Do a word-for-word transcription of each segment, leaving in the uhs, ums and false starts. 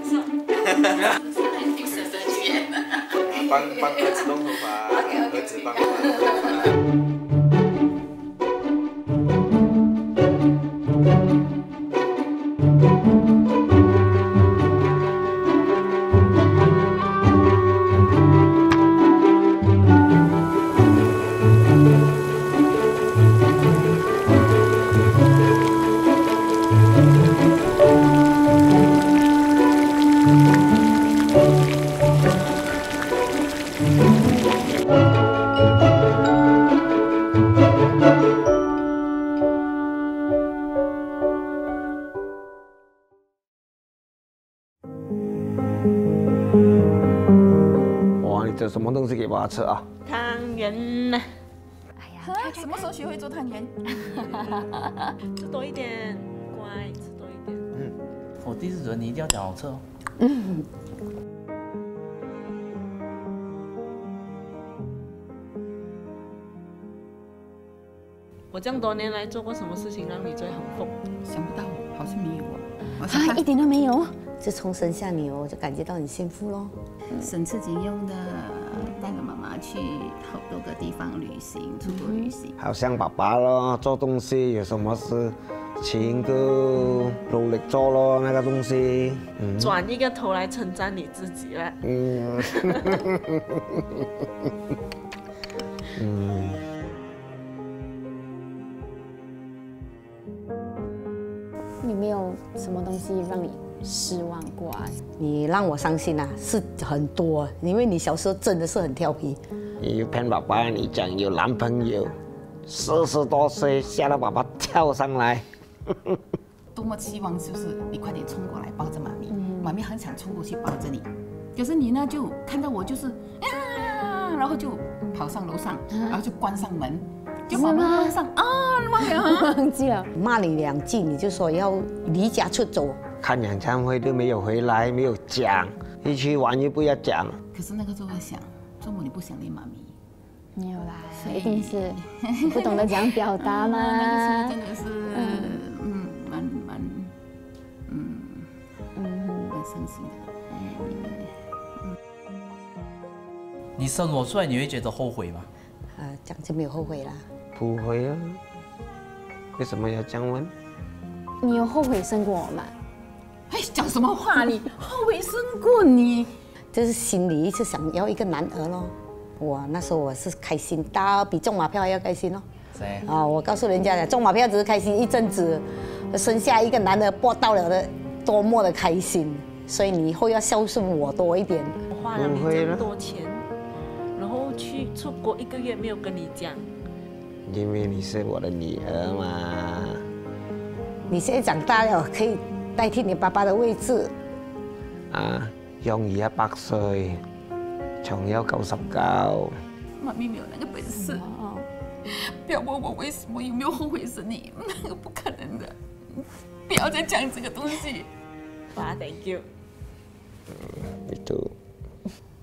帮帮儿子弄头发，儿子帮我弄头发。 这什么东西给爸爸吃啊？ 汤圆呢？ 哎呀，什么时候学会做汤圆？ 吃多一点，乖，吃多一点。 嗯，我第一次觉得你一定要讲好吃哦。 嗯。 我这样多年来做过什么事情让你最幸福？ 想不到，好像没有啊。 啊，一点都没有。自从生下你哦，我就感觉到你幸福咯。 省吃俭用的带着妈妈去好多个地方旅行，出国旅行。 好像爸爸咯，做东西有什么事情都努力做咯，那个东西。 嗯、转一个头来称赞你自己了。 嗯。嗯。 有没有什么东西让你失望过啊？你让我伤心啊，是很多，因为你小时候真的是很调皮。 你骗爸爸，你讲有男朋友，四十多岁吓得爸爸跳上来。 多么期望就是你快点冲过来抱着妈咪，嗯、妈咪很想冲过去抱着你，可是你呢就看到我就是啊，然后就跑上楼上，然后就关上门。就妈妈关上啊，忘了忘记了，骂你两句，你就说要离家出走。 看演唱会都没有回来，没有讲，一去玩又不要讲。 可是那个时候在想，周末你不想念妈咪？ 没有啦，一定是你不懂得怎样表达嘛。 那个时候真的是，嗯，蛮蛮，嗯嗯，蛮伤心的。 你生我出来，你会觉得后悔吗？ 啊，这样就没有后悔啦。 不会啊，为什么要这样问？ 你有后悔生过我吗？ 哎，讲什么话你？后悔生过你？ 就是心里一直想要一个男儿咯。我那时候我是开心到比中马票还要开心哦。 谁？ 啊，我告诉人家的，中马票只是开心一阵子，生下一个男儿播到了的多么的开心。所以你以后要孝顺我多一点。 我花了你这么多钱。然后去出国一个月没有跟你讲， 因为你是我的女儿嘛。 你现在长大了，可以代替你爸爸的位置。 啊，容易一百歲，長憂九十九。 媽咪沒有那個本事，不要問我為什麼，有沒有後悔生你，那個不可能的。不要再講這個東西。 爸 ，thank you。 你都。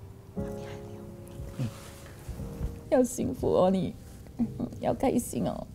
要幸福哦，你要開心哦。